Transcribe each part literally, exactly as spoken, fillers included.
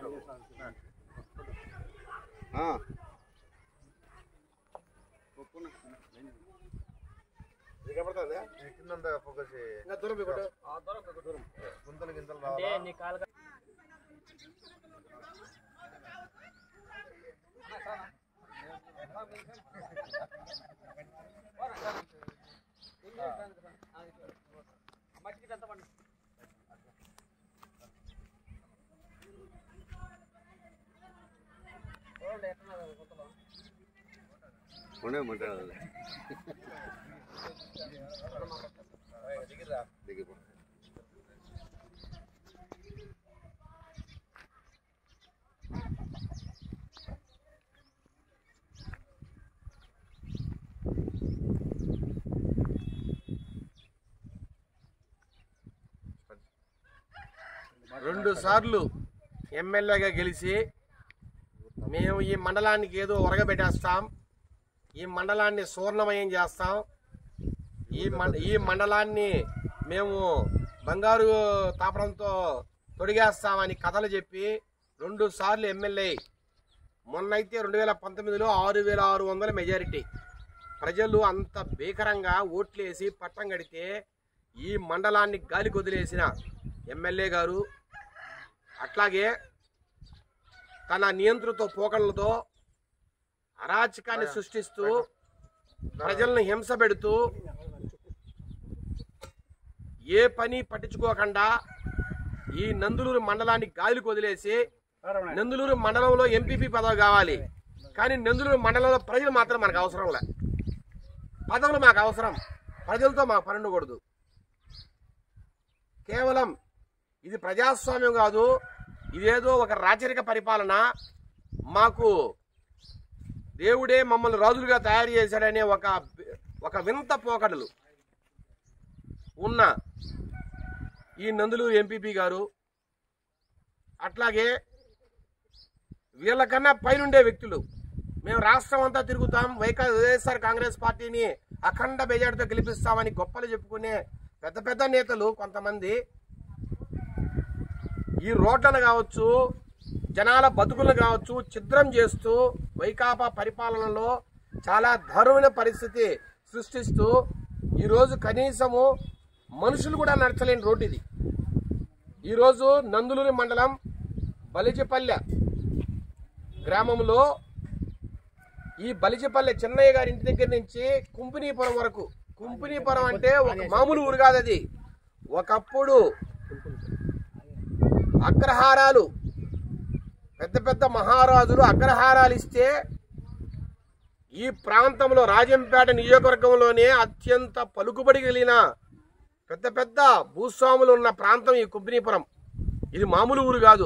రెండు సార్లు ఎమ్మెల్యేగా గెలిచి మేము ఈ మండలానికి ఏదో ఒరగబెట్టేస్తాం, ఈ మండలాన్ని సువర్ణమయం చేస్తాం, ఈ ఈ మండలాన్ని మేము బంగారు తాపడంతో తొడిగేస్తామని కథలు చెప్పి రెండు సార్లు ఎమ్మెల్యే. మొన్నైతే రెండు వేల పంతొమ్మిదిలో ఆరు వేల ఆరు వందల మెజారిటీ ప్రజలు అంత భీకరంగా ఓట్లేసి పట్టం కడితే ఈ మండలాన్ని గాలికి వదిలేసిన ఎమ్మెల్యే గారు అట్లాగే తన నియంత్రిత పోకడలతో అరాచకాన్ని సృష్టిస్తూ ప్రజలను హింస పెడుతూ ఏ పని పట్టించుకోకుండా ఈ నందులూరు మండలాన్ని గాలికి వదిలేసి నందులూరు మండలంలో ఎంపీపీ పదవి కావాలి, కానీ నందులూరు మండలంలో ప్రజలు మాత్రం మనకు అవసరం లే. పదవులు మాకు అవసరం, ప్రజలతో మాకు పని ఉండకూడదు. కేవలం ఇది ప్రజాస్వామ్యం కాదు, ఇదేదో ఒక రాచరిక పరిపాలన. మాకు దేవుడే మమ్మల్ని రాజులుగా తయారు చేశాడనే ఒక ఒక వింత పోకడలు ఉన్న ఈ నందులూరు ఎంపీపీ గారు, అట్లాగే వీళ్ళకన్నా పైనుండే వ్యక్తులు, మేము రాష్ట్రం అంతా తిరుగుతాం, వైకా వైఎస్ఆర్ కాంగ్రెస్ పార్టీని అఖండ మెజార్టీతో గెలిపిస్తామని గొప్పలు చెప్పుకునే పెద్ద పెద్ద నేతలు కొంతమంది ఈ రోడ్లను కావచ్చు, జనాల బతుకులను కావచ్చు ఛిద్రం చేస్తూ వైకాపా పరిపాలనలో చాలా దారుణ పరిస్థితి సృష్టిస్తూ ఈరోజు కనీసము మనుషులు కూడా నడచలేని రోడ్డు ఇది. ఈరోజు నందులూరు మండలం బలిజిపల్లె గ్రామంలో ఈ బలిజిపల్లె చిన్నయ్య గారి ఇంటి దగ్గర నుంచి కుంపినీపురం వరకు, కుంపినీపురం అంటే ఒక మామూలు ఊరు కాదు, అది ఒకప్పుడు అగ్రహారాలు పెద్ద పెద్ద మహారాజులు అగ్రహారాలు ఇస్తే ఈ ప్రాంతంలో రాజంపేట నియోజకవర్గంలోనే అత్యంత పలుకుబడి కలిగిన పెద్ద పెద్ద భూస్వాములు ఉన్న ప్రాంతం ఈ కుంపినీపురం. ఇది మామూలు ఊరు కాదు.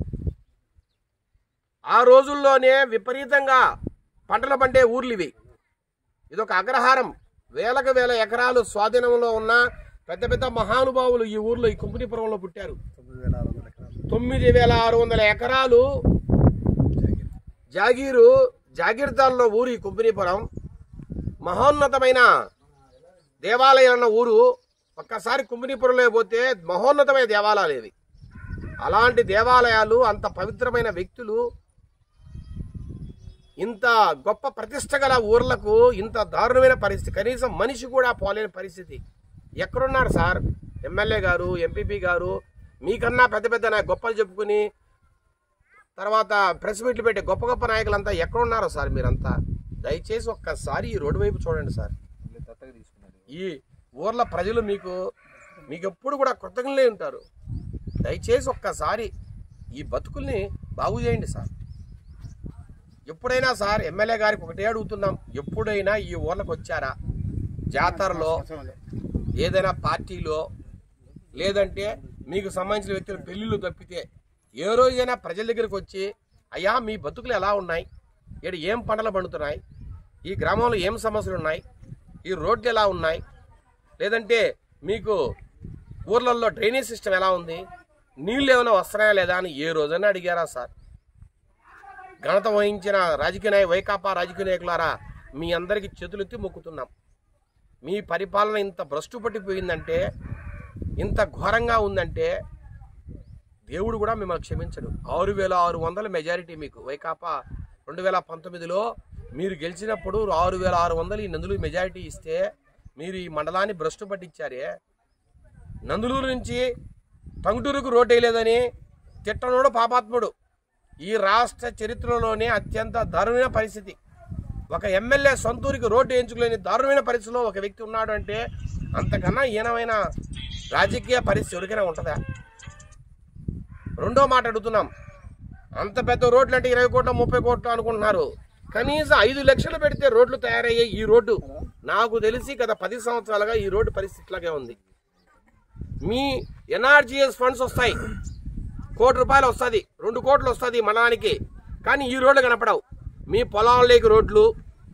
ఆ రోజుల్లోనే విపరీతంగా పంటలు పండే ఊర్లు ఇవి. ఇదొక అగ్రహారం. వేలకు వేల ఎకరాలు స్వాధీనంలో ఉన్న పెద్ద పెద్ద మహానుభావులు ఈ ఊర్లో ఈ కుంపినీపురంలో పుట్టారు. తొమ్మిది వేల ఆరు వందల ఎకరాలు జాగీరు జాగీర్దార్లో ఊరు ఈ కుంపినీపురం. మహోన్నతమైన దేవాలయం ఉన్న ఊరు. ఒక్కసారి కుంపినీపురంలో పోతే మహోన్నతమైన దేవాలయాలు ఇవి. అలాంటి దేవాలయాలు, అంత పవిత్రమైన వ్యక్తులు, ఇంత గొప్ప ప్రతిష్ట గల ఊర్లకు ఇంత దారుణమైన పరిస్థితి, కనీసం మనిషి కూడా పోలేని పరిస్థితి. ఎక్కడున్నారు సార్ ఎమ్మెల్యే గారు, ఎంపీపీ గారు? మీకన్నా పెద్ద పెద్ద నాయ గొప్పలు చెప్పుకుని తర్వాత ప్రెస్ మీట్లు పెట్టే గొప్ప గొప్ప నాయకులంతా ఎక్కడున్నారో సార్ మీరంతా? దయచేసి ఒక్కసారి ఈ రోడ్డు వైపు చూడండి సార్. ఈ ఊర్ల ప్రజలు మీకు మీకు ఎప్పుడు కూడా కృతజ్ఞులే ఉంటారు. దయచేసి ఒక్కసారి ఈ బతుకుల్ని బాగు చేయండి సార్. ఎప్పుడైనా సార్ ఎమ్మెల్యే గారికి ఒకటే అడుగుతున్నాం, ఎప్పుడైనా ఈ ఊర్లకు వచ్చారా? జాతరలో, ఏదైనా పార్టీలో, లేదంటే మీకు సంబంధించిన వ్యక్తుల పెళ్లిళ్ళు తప్పితే ఏ రోజైనా ప్రజల దగ్గరికి వచ్చి అయ్యా మీ బతుకులు ఎలా ఉన్నాయి, ఇక్కడ ఏం పంటలు పండుతున్నాయి, ఈ గ్రామంలో ఏం సమస్యలు ఉన్నాయి, ఈ రోడ్లు ఎలా ఉన్నాయి, లేదంటే మీకు ఊర్లలో డ్రైనేజ్ సిస్టమ్ ఎలా ఉంది, నీళ్ళు ఏమైనా వస్తున్నాయా లేదా అని ఏ రోజైనా అడిగారా సార్? ఘనత వహించిన రాజకీయ నాయ వైకాపా రాజకీయ నాయకులారా, మీ అందరికీ చేతులెత్తి మొక్కుతున్నాం. మీ పరిపాలన ఇంత భ్రష్టు పట్టిపోయిందంటే, ఇంత ఘోరంగా ఉందంటే దేవుడు కూడా మిమ్మల్ని క్షమించడు. ఆరు వేల ఆరు వందల మెజారిటీ మీకు వైకాపా రెండు వేల పంతొమ్మిదిలో మీరు గెలిచినప్పుడు ఆరు వేల ఆరు వందలు ఈ నందులూరు మెజారిటీ ఇస్తే మీరు ఈ మండలాన్ని భ్రష్టు పట్టించారే. నందులూరు నుంచి టంగుటూరుకు రోడ్డు వేయలేదని తిట్టనోడు పాపాత్ముడు. ఈ రాష్ట్ర చరిత్రలోనే అత్యంత దారుణమైన పరిస్థితి. ఒక ఎమ్మెల్యే సొంతూరికి రోడ్డు వేయించుకోలేని దారుణమైన పరిస్థితిలో ఒక వ్యక్తి ఉన్నాడు అంటే అంతకన్నా హీనమైన రాజకీయ పరిస్థితి ఎవరికైనా ఉంటుందా? రెండో మాట అడుగుతున్నాం. అంత పెద్ద రోడ్లు అంటే ఇరవై కోట్లు ముప్పై కోట్లు అనుకుంటున్నారు. కనీసం ఐదు లక్షలు పెడితే రోడ్లు తయారయ్యే ఈ రోడ్డు నాకు తెలిసి గత పది సంవత్సరాలుగా ఈ రోడ్డు పరిస్థితిలాగే ఉంది. మీ ఎన్ఆర్జీఎస్ ఫండ్స్ వస్తాయి, కోటి రూపాయలు వస్తుంది, రెండు కోట్లు వస్తుంది మండలానికి, కానీ ఈ రోడ్లు కనపడవు. మీ పొలాల్లోకి రోడ్లు,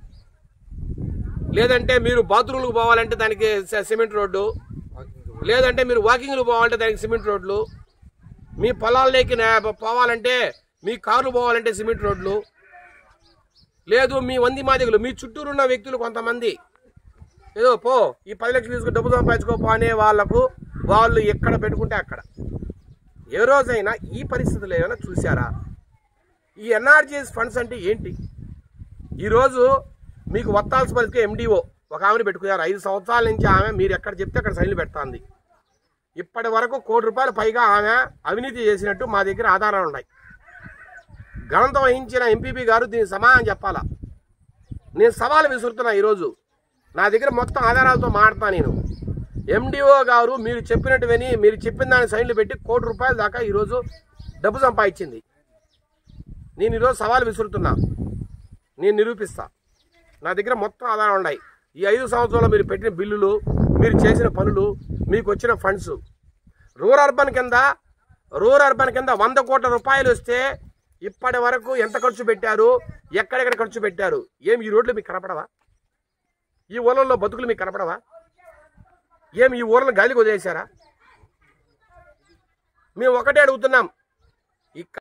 లేదంటే మీరు బాత్రూమ్లకు పోవాలంటే దానికి సిమెంట్ రోడ్డు, లేదంటే మీరు వాకింగ్లు పోవాలంటే దానికి సిమెంట్ రోడ్లు, మీ పొలాల్లోకి పోవాలంటే మీ కార్లు పోవాలంటే సిమెంట్ రోడ్లు, లేదు మీ వంది మాదిగలు మీ చుట్టూరు ఉన్న వ్యక్తులు కొంతమంది ఏదో పో ఈ పది లక్షలు తీసుకుని డబ్బు సంపాదించుకోపో అనే వాళ్లకు వాళ్ళు ఎక్కడ పెట్టుకుంటే అక్కడ. ఏ రోజైనా ఈ పరిస్థితులు ఏమైనా చూసారా? ఈ ఎన్ఆర్జీఎస్ ఫండ్స్ అంటే ఏంటి? ఈరోజు మీకు వత్తాల్సి పరిస్థితి ఎండిఓ ఒక ఆమెను పెట్టుకున్నారు. ఐదు సంవత్సరాల నుంచి ఆమె మీరు ఎక్కడ చెప్తే అక్కడ సైన్లు పెడుతుంది. ఇప్పటి వరకు కోటి రూపాయలు పైగా ఆమె అవినీతి చేసినట్టు మా దగ్గర ఆధారాలు ఉన్నాయి. ఘనత వహించిన ఎంపీపీ గారు దీనికి సమాధానం చెప్పాలా. నేను సవాలు విసురుతున్నా. ఈరోజు నా దగ్గర మొత్తం ఆధారాలతో మాట్లాడతా. నేను ఎండిఓ గారు మీరు చెప్పినట్టు విని మీరు చెప్పిన దాని సైన్లు పెట్టి కోటి రూపాయల దాకా ఈరోజు డబ్బు సంపాదించింది. నేను ఈరోజు సవాలు విసురుతున్నా, నేను నిరూపిస్తా. నా దగ్గర మొత్తం ఆధారాలు ఉన్నాయి. ఈ ఐదు సంవత్సరాల్లో మీరు పెట్టిన బిల్లులు, మీరు చేసిన పనులు, మీకు వచ్చిన ఫండ్స్. రూరల్ అర్బన్ కింద రూరల్ అర్బన్ కింద వంద కోట్ల రూపాయలు వస్తే ఇప్పటి వరకు ఎంత ఖర్చు పెట్టారు, ఎక్కడెక్కడ ఖర్చు పెట్టారు? ఏమి ఈ రోడ్లు మీకు కనపడవా? ఈ ఊళ్ళల్లో బతుకులు మీకు కనపడవా? ఏమి ఈ ఊళ్ళని గాలికి వదిలేశారా? మేము ఒకటే అడుగుతున్నాం.